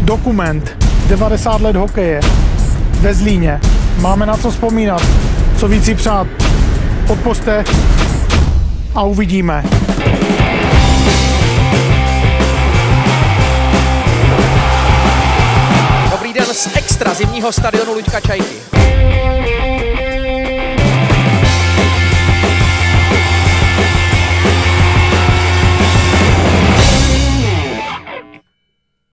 dokument 90 let hokeje ve Zlíně. Máme na co vzpomínat, co víc si přát. Podpořte a uvidíme. Dobrý den z extra zimního stadionu Luďka Čajky.